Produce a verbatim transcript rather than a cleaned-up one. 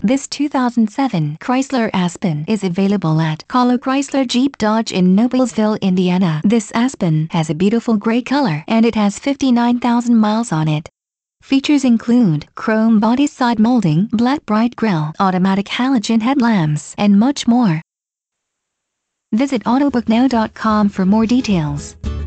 This two thousand seven Chrysler Aspen is available at Kahlo Chrysler Jeep Dodge in Noblesville, Indiana. This Aspen has a beautiful gray color and it has fifty-nine thousand miles on it. Features include chrome body side molding, black bright grille, automatic halogen headlamps, and much more. Visit autobook now dot com for more details.